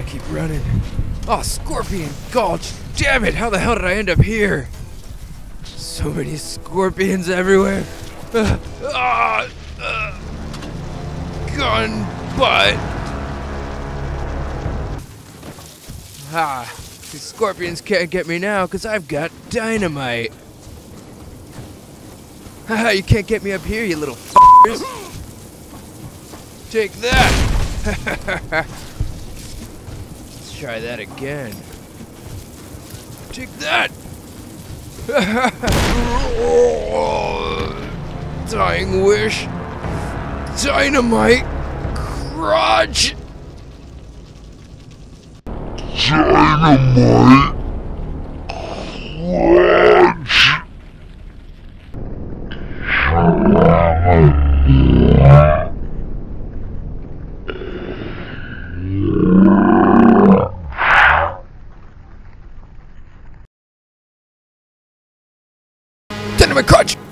keep running. Oh, Scorpion Gulch! Damn it! How the hell did I end up here? So many scorpions everywhere. Gun butt. Ah, these scorpions can't get me now because I've got dynamite. Haha, you can't get me up here, you little f***ers. Take that. Let's try that again. Take that. Dying wish. Dynamite Crotch. Dynamite Crotch. Dynamite Crotch.